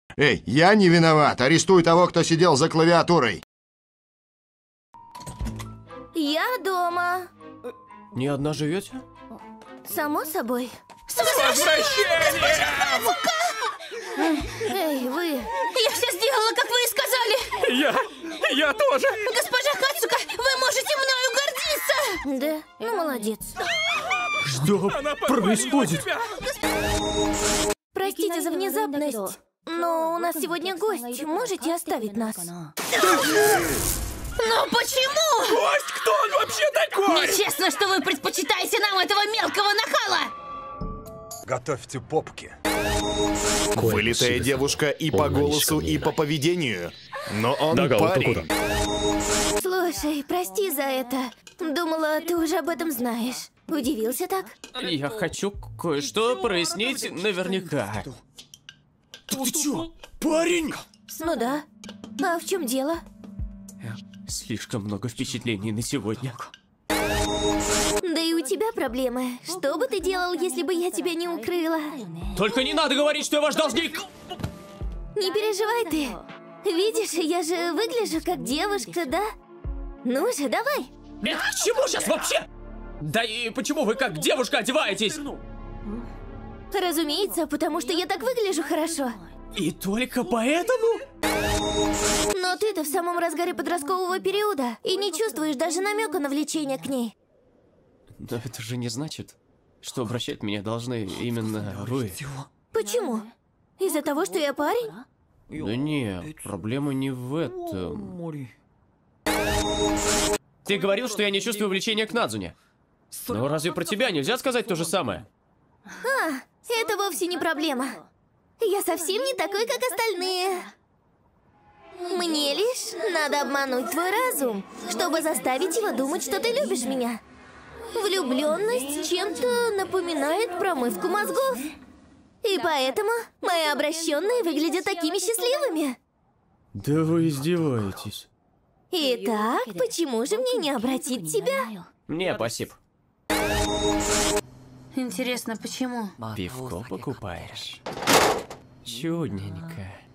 Эй, я не виноват. Арестуй того, кто сидел за клавиатурой. Я дома. Не одна живете? Само собой. С возвращением! Эй, вы. Я все сделала, как вы и сказали. Я тоже. Госпожа Хацука, вы можете мною гордиться. Да, ну молодец. Что происходит? Простите за внезапность, но у нас сегодня гость. Можете оставить нас? Но почему? Гость, кто он вообще такой? Нечестно, что вы предпочитаете нам этого мелкого нахала. Готовьте попки. Вылитая девушка и по голосу, и по поведению. Но он парень. Слушай, прости за это. Думала, ты уже об этом знаешь. Удивился так? Я хочу кое-что прояснить наверняка. Ты чё, парень? Ну да. А в чем дело? Слишком много впечатлений на сегодня. Да и у тебя проблемы. Что бы ты делал, если бы я тебя не укрыла? Только не надо говорить, что я ваш должник! Не переживай ты. Видишь, я же выгляжу как девушка, да? Ну же, давай. Это к чему сейчас вообще? Да и почему вы как девушка одеваетесь? Разумеется, потому что я так выгляжу хорошо. И только поэтому? Но ты-то в самом разгаре подросткового периода и не чувствуешь даже намека на влечение к ней. Но это же не значит, что обращать меня должны именно вы. Почему? Из-за того, что я парень? Да не, проблема не в этом. Ты говорил, что я не чувствую влечения к Надзуне. Но разве про тебя нельзя сказать то же самое? А, это вовсе не проблема. Я совсем не такой, как остальные. Мне лишь надо обмануть твой разум, чтобы заставить его думать, что ты любишь меня. Влюбленность чем-то напоминает промывку мозгов. И поэтому мои обращенные выглядят такими счастливыми. Да вы издеваетесь. Итак, почему же мне не обратить тебя? Не, спасибо. Интересно, почему? Пивко покупаешь? Чудненько.